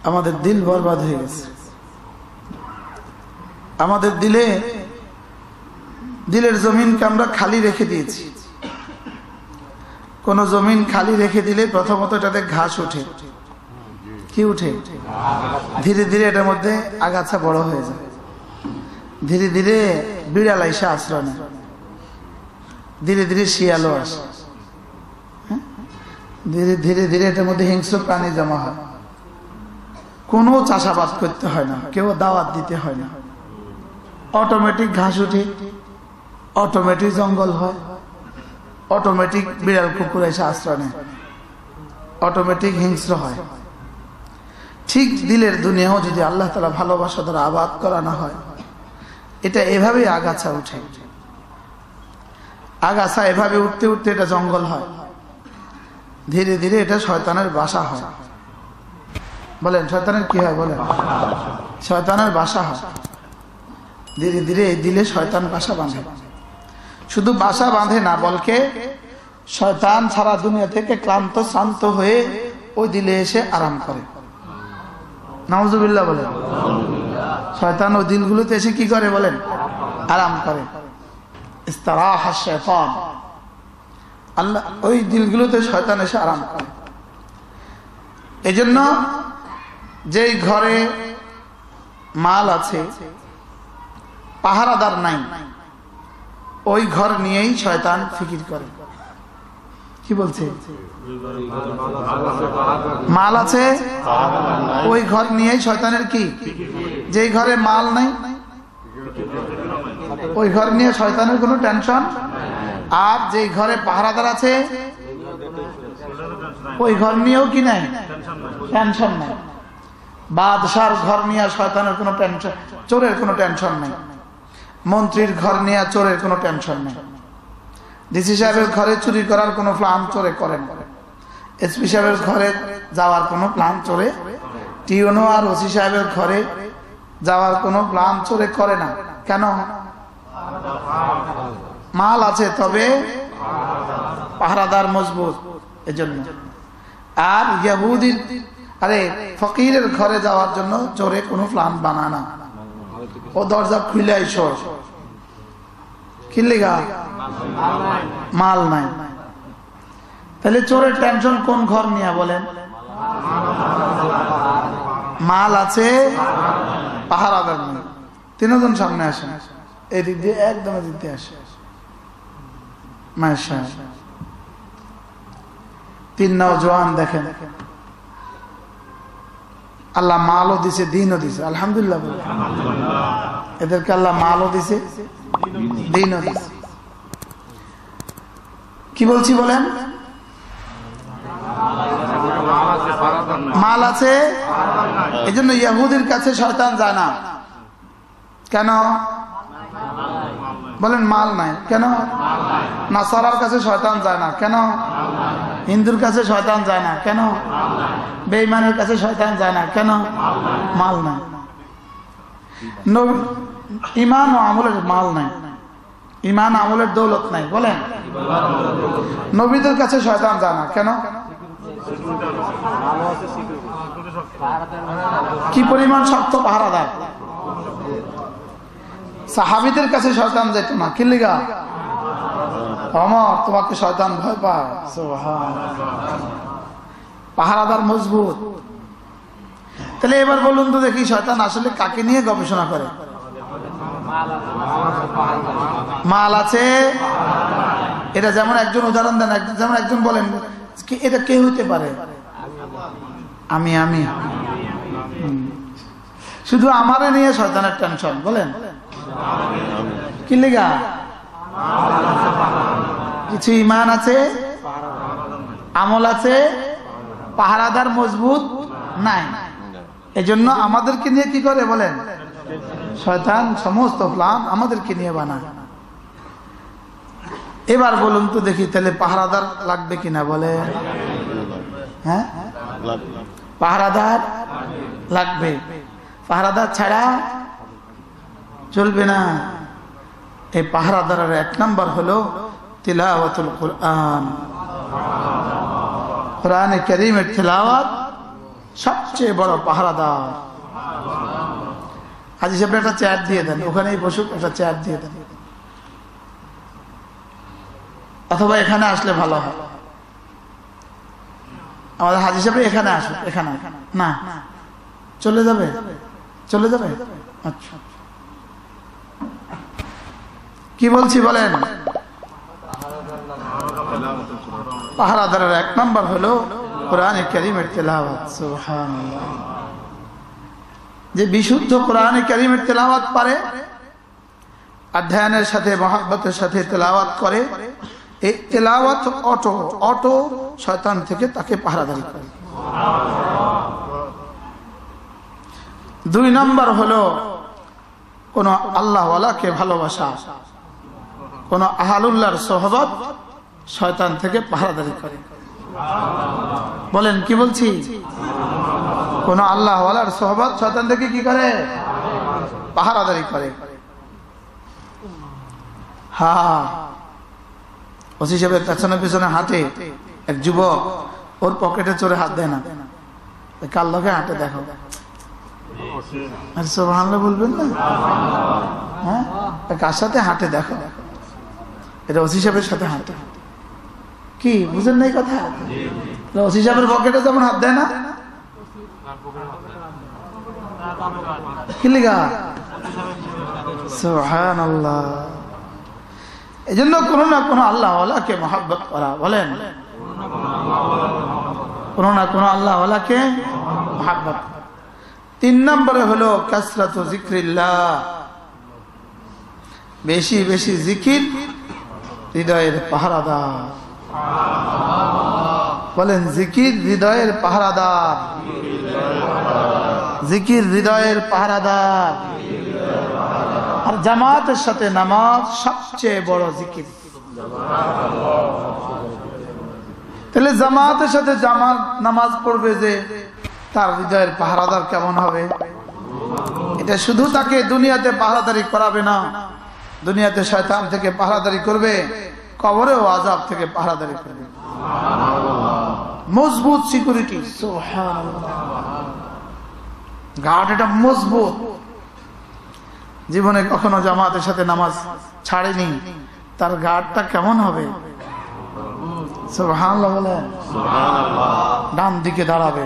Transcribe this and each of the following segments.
আমাদের দিল বরবাদ হয়ে গেছে। আমাদের দিলের জমিনকে আমরা খালি রেখে দিয়েছি। কোন জমিন খালি রেখে দিলে প্রথমত এটাতে ঘাস ওঠে। কি উঠে? ধীরে ধীরে এটার মধ্যে আগাছা বড় হয়ে যায়। ধীরে ধীরে বিড়াল এসে আশ্রয় নেয়, ধীরে ধীরে শিয়ালও আসে। ধীরে ধীরে ধীরে এটার মধ্যে হিংস্র প্রাণী জমা হয়। কোনো চাষাবাদ করতে হয় না, কেউ দাওয়াত দিতে হয় না, অটোমেটিক ঘাস উঠে, অটোমেটিক জঙ্গল হয়, অটোমেটিক বিড়াল কুকুর এসে আশ্রয় নেয়, অটোমেটিক হিংস্র হয়। ঠিক দিলের দুনিয়াও যদি আল্লাহ তাআলা ভালোবাসা দ্বারা আবাদ করানো হয়, এটা এভাবেই আগাছা উঠে। আগাছা এভাবে উঠতে উঠতে এটা জঙ্গল হয়, ধীরে ধীরে এটা শয়তানের বাসা হয়। বলেন শয়তানের কি হয়? বলেন শয়তানের বাসা হয়। ধীরে ধীরে এই দিলে শয়তান বাসা বাঁধে। শুধু বাসা বাঁধে না, বলকে শয়তান সারা দুনিয়া থেকে ক্লান্ত শ্রান্ত হয়ে ওই দিলে এসে আরাম করে। নাউজুবিল্লাহ বলেন। শয়তান ওই দিলগুলোতে এসে কি করে? বলেন আরাম করে। ইস্তারাহা শাইতান, আল্লাহ ওই দিলগুলোতে শয়তান এসে আরাম করে। এজন্য যেই ঘরে মাল আছে, পাহারাদার নাই, ওই ঘর নিয়েই শয়তান ফিকির করে। কি বলছে? মাল আছে, ওই ঘর নিয়েই শয়তানের কি? যেই ঘরে মাল নাই, ওই ঘর নিয়ে শয়তানের কোনো টেনশন। আর যেই ঘরে পাহারাদার আছে, ওই ঘর নিয়েও কি নাই? টেনশন নাই। বাদশার ঘর নিয়ে শয়তানের কোনো টেনশন, চোরের কোনো টেনশন নাই। মন্ত্রীর ঘর নিয়ে চোরের কোনো টেনশন নেই। ডিসি সাহেবের ঘরে চুরি করার কোনো প্ল্যান চোরে করেন। এসপি সাহেবের ঘরে যাওয়ার কোনো প্ল্যান চোরে, টিওনো আর ওসি সাহেবের ঘরে যাওয়ার কোনো প্ল্যান চোরে করে না। কেন? মাল আছে, তবে পাহারাদার মজবুত, এজন্য। আর ইহুদির ফকিরের ঘরে যাওয়ার জন্য চোরে কোনো প্ল্যান বানায় না। ও দরজা খুলে আইসো, কি লেগা? মাল নাই। তাহলে চোরের টেনশন কোন ঘর নিয়ে? বলেন মাল আছে, পাহারাদার নেই। তিনজন সামনে আসেন, এদিক দিয়ে একদম এদিক দিয়ে আসে। মাশাআল্লাহ, তিন নওজোয়ান দেখেন, আল্লাহ মালও দিছে, দিনও দিছে। আলহামদুলিল্লাহ। এদেরকে আল্লাহ মালও দিছে, দিনও দিছে। কি বলছি বলেন? মাল আছে, এই জন্য ইহুদির কাছে শয়তান যায় না। কেন? বলেন মাল নাই। কেন? নাসারার কাছে শয়তান যায় না। কেন? হিন্দুর কাছে শয়তান যায় না। কেন? বেঈমানের কাছে শয়তান যায় না। কেন? মাল নাই। ইমান ও আমলের মাল নাই, ইমান আমলের দৌলত নাই। বলেন নবীদের কাছে শয়তান যায় না। কেন? কি পরিমাণ শক্ত পাহারাদার। সাহাবীদের কাছে শয়তান যেত না। কি লিগা? তোমাকে শয়তান ভয় পায়। পাহারাদার মজবুত। তাহলে এবার বলুন তো দেখি, শয়তান আসলে কাকে নিয়ে গবেষণা করে? মাল আছে, এটা যেমন একজন উদাহরণ দেন, যেমন একজন বলেন এটা কে হইতে পারে? আমি শুধু আমারে নিয়ে শয়তানের টেনশন। বলেন কি লিগা? কিছু ইমান আছে, আমল আছে, পাহারাদার মজবুত নাই। এজন্য আমাদেরকে নিয়ে কি করে? বলেন শয়তান সমস্ত প্ল্যান আমাদেরকে নিয়ে বানায়। এবার বলুন তো দেখি, তাহলে পাহারাদার লাগবে কিনা? বলে হ্যাঁ, পাহারাদার লাগবে। পাহারাদার ছাড়া চলবে না। এই পাহারাদারের এক নাম্বার হলো তিলাওয়াতুল কুরআন। কোরআনে কারীমের তিলাওয়াত সবচেয়ে বড় পাহারাদার। হাজী সাহেব একটা চেয়ার দিয়ে দেন, ওখানেই বসুক, একটা চেয়ার দিয়ে দেন, অথবা এখানে আসলে ভালো হয়। আমাদের হাজী সাহেব এখানে আসুক, এখানে না চলে যাবে, চলে যাবে। আচ্ছা কি বলছি বলেন? পাহারাদারের এক নম্বর হলো কোরআনে কারীমের তেলাওয়াত। সুবহানাল্লাহ। যে বিশুদ্ধ কোরআনে কারীমের তেলাওয়াত পারে, অধ্যয়নের সাথে মহব্বতের সাথে তেলাওয়াত করে, এই তেলাওয়াত অটো শয়তান থেকে তাকে পাহারাদারি করে। দুই নম্বর হলো কোন আল্লাহওয়ালাকে ভালোবাসা, কোন আহলুল্লাহর সোহবত শয়তান থেকে পাহারাদারি করে। বলেন কি বলছি? কোন আল্লাহওয়ালার সোহবত শয়তান থেকে কি করে? পাহারাদারি করে। হ্যাঁ, ওসি সাহেবের পেছনে পেছনে হাঁটে এক যুবক, ওর পকেটে চড়ে হাত দেয় না, কার লগে হাঁটে দেখো। সুবহানাল্লাহ বলবেন না? হ্যাঁ, কার সাথে হাঁটে দেখো? এটা ওসি সাহেবের সাথে হাঁটে। কি বুঝেন নাই কথা? ওসি সাহেবের পকেটে যেমন হাত দেয় না, কি লিগা? সুবহানাল্লাহ। এই জন্য কোনো না কোনো আল্লাহওয়ালাকে মহব্বত করা। বলেন, কোনো না কোনো আল্লাহওয়ালাকে মহব্বত। তিন নম্বরে হলো কাসরাতু যিকরিল্লাহ, বেশি বেশি জিকির হৃদয়ের পাহারাদার। বলেন, জিকির হৃদয়ের পাহারাদার, জিকির হৃদয়ের পাহারাদার। আর জামাতের সাথে নামাজ সবচেয়ে বড় জিকির। তাহলে জামাতের সাথে জামাত নামাজ পড়বে যে, তার হৃদয়ের পাহারাদার কেমন হবে? এটা শুধু তাকে দুনিয়াতে পাহারাদারি করাবে না, দুনিয়াতে শয়তান থেকে পাহারাদারি করবে, কবরেও আযাব থেকে পাহারাদারি করবে। মজবুত সিকিউরিটি। সুবহানাল্লাহ। গার্ড এটা মজবুত। জীবনে কখনো জামাতের সাথে নামাজ ছাড়েনি, তার গার্ডটা কেমন হবে? সুবহানাল্লাহ বলেন। ডান দিকে দাঁড়াবে,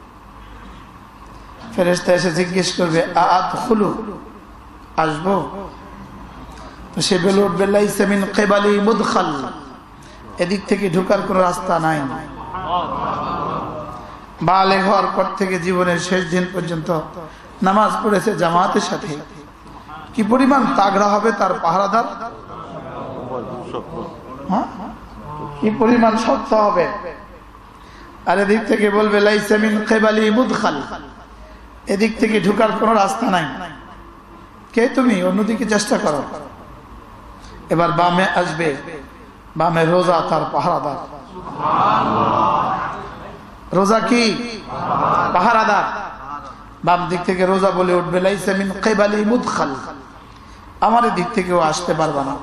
ফেরেশতা এসে জিজ্ঞেস করবে আদখুলু, আসবো? তো সে বলে উঠবে লাইসা মিন কিবালি মুদখাল, এদিক থেকে ঢোকার কোনো রাস্তা নাই। বালেগ হওয়ার পর থেকে জীবনের শেষ দিন পর্যন্ত নামাজ পড়েছে জামাতের সাথে, কি পরিমাণ তাগড়া হবে তার পাহারাদার, কি পরিমাণ শক্ত হবে। আর এদিক থেকে বলবে লাইসা মিন কিবালি মুদখাল, এদিক থেকে ঢোকার কোনো রাস্তা নাই। কে তুমি? অন্যদিকে চেষ্টা করো। এবার বামে আসবে, বামে রোজা তার পাহারাদার। রোজা কি? পাহারাদার। বাম দিক থেকে রোজা বলে উঠবে লাইসা মিন কিবালি মুদখাল, আমার দিক থেকেও আসতে পারবে না।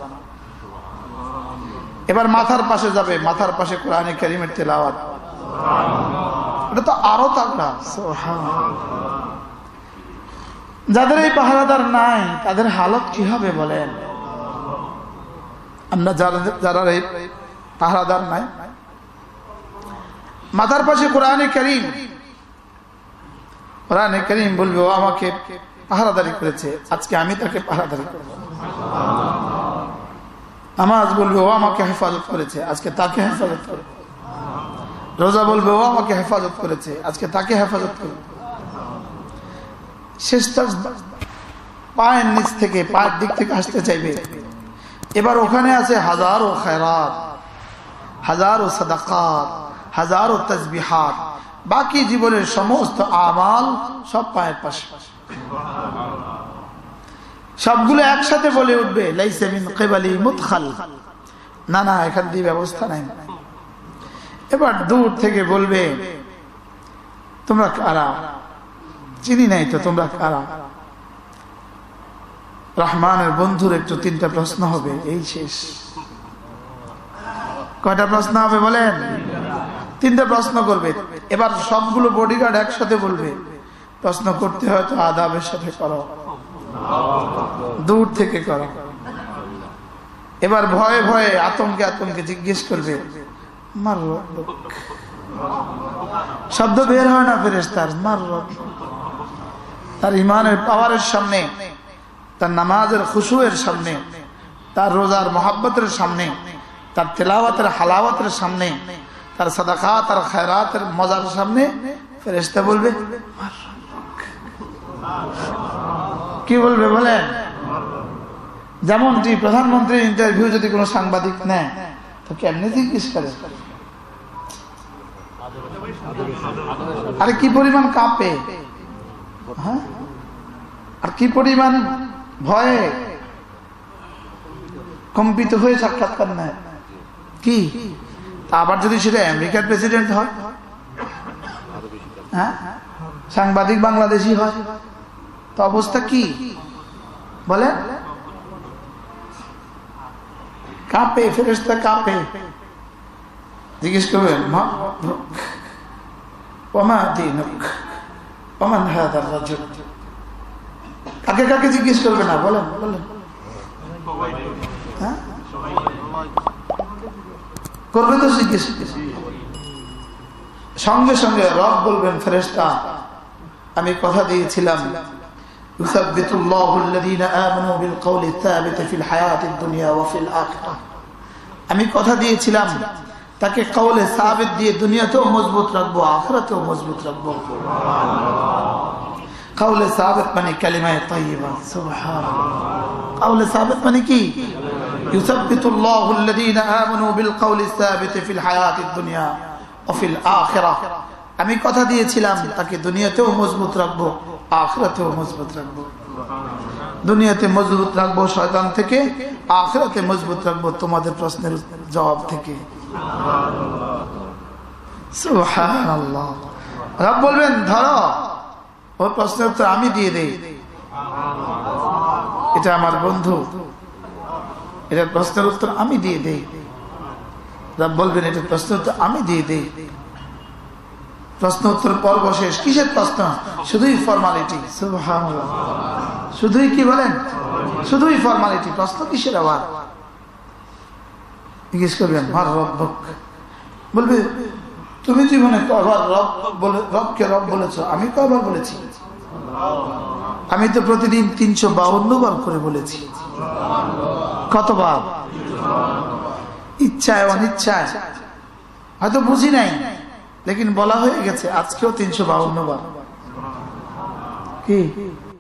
এবার মাথার পাশে যাবে, মাথার পাশে কোরআনে কারীমের তেলাওয়াত। এটা তো আরো তাগড়া। যাদের এই পাহারাদার নাই, তাদের হালত কি হবে বলেন? আমরা যারা এই পাহারাদার নাই, মাথার পাশে কোরআনে কারীম, কোরআনে কারীম বলবে ও আমাকে পাহারাদারি করেছে, আজকে আমি তাকে পাহারাদারি করব। নামাজ বলবে ও আমাকে হেফাজত করেছে, আজকে তাকে হেফাজত করব। রোজা বলবে ও আমাকে হেফাজত করেছে, আজকে তাকে হেফাজত করব। শেষটা পায়ের নিচ থেকে, পায়ের দিক থেকে আসতে চাইবে। এবার ওখানে আছে হাজারো খায়রাত, হাজারো সাদাকাত, হাজারো তাসবিহাত, বাকি জীবনের সমস্ত আমাল সব পায়ের পাশে। সবগুলো একসাথে বলে উঠবে লাইসা মিন কিবালি মুদখাল, না না এখান দিয়ে ব্যবস্থা নাই। এবার দূর থেকে বলবে তোমরা কারা? চিনি নাই তো, তোমরা কারা? রহমানের বন্ধুর একটু তিনটা প্রশ্ন হবে, এই শেষ। কয়টা প্রশ্ন হবে বলেন? তিনটা প্রশ্ন করবে। এবার সবগুলো বডিগার্ড একসাথে বলবে, প্রশ্ন করতে হয় তো আদাবের সাথে করো, দূর থেকে করো। এবার ভয়ে ভয়ে আতঙ্কে আতঙ্কে জিজ্ঞেস করবে, মার রব্বুক। শব্দ বের হয় না ফেরেশতার, মার রব্বুক। তার ইমানের পাওয়ারের সামনে, তার নামাজের খুশুয়ের সামনে, তার রোজার মহাব্বতের সামনে, তার তেলাওয়াতের হালাওয়াতের সামনে, তার সাদাকাত আর খায়রাতের মজার সামনে ফেরেশতা বলবে মার রব্বুক। কি বলবে বলেন? যেমনটি প্রধানমন্ত্রীর ইন্টারভিউ যদি কোনো সাংবাদিক নেয় তো কেমনে জিজ্ঞেস করে, আরে কি পরিমাণ কাঁপে, হ্যাঁ, আর কি পরিমাণ ভয়ে কম্পিত হয়ে সাক্ষাৎকার নেয়। কি আবার যদি সেটা আমেরিকার প্রেসিডেন্ট হয়, হ্যাঁ, সাংবাদিক বাংলাদেশি হয়, তো অবস্থা কি বলে? কাঁপে, ফেরেশতা কাঁপে। জিজ্ঞেস করবেন ওমা দীনুক ওমান হাদার রাজুল। কাকে কাকে জিজ্ঞেস করবে না বলেন? বলেন, হ্যাঁ, করবে তো জিজ্ঞেস। সঙ্গে সঙ্গে রব বলবেন, ফেরেশতা আমি কথা দিয়েছিলাম, ইউসাব্বিতুল্লাহু আল্লাযীনা আমানু বিল কওলি সাবিত ফিল হায়াতিদ দুনিয়া ওয়া ফিল আখিরাহ। আমি কথা দিয়েছিলাম তাকে কওলে সাবিত দিয়ে দুনিয়াতেও মজবুত রাখবো, আখিরাতেও মজবুত রাখবো। কওলে সাবিত মানে কালিমায়ে তাইয়্যিবা। সুবহানাল্লাহ। কওলে সাবিত মানে কি? ইউসাব্বিতুল্লাহু আল্লাযীনা আমানু বিল কওলি সাবিত ফিল হায়াতিদ দুনিয়া ওয়া ফিল আখিরাহ। আমি কথা দিয়েছিলাম তাকে দুনিয়াতেও মজবুত রাখবো, আখিরাতেও মজবুত রাখবো। দুনিয়াতে মজবুত রাখবো শয়তান থেকে, আখিরাতে মজবুত রাখবো তোমাদের প্রশ্নের জবাব থেকে। সুবহানাল্লাহ। রব বলবেন ধরো, ওর প্রশ্নের উত্তর আমি দিয়ে দেই, এটা আমার বন্ধু, এটার প্রশ্নের উত্তর আমি দিয়ে দেই। রব বলবেন এটার প্রশ্নের উত্তর আমি দিয়ে দেই। প্রশ্ন উত্তর পর্ব শেষ। কিসের প্রশ্ন? শুধুই ফর্মালিটি। সুবহানাল্লাহ। শুধুই কি বলেন? শুধুই ফর্মালিটি। প্রশ্ন কিসের আবার? জিজ্ঞেস করবেন মার রব্বুক। বলবে তুমি জীবনে কয়বার রবকে রব বলেছ? আমি কয়বার বলেছি? আমি তো প্রতিদিন 352 বার করে বলেছি। কতবার? ইচ্ছায় অনিচ্ছায়, হয়তো বুঝি নাই, লেকিন বলা হয়ে গেছে। আজকেও 352 বার। কি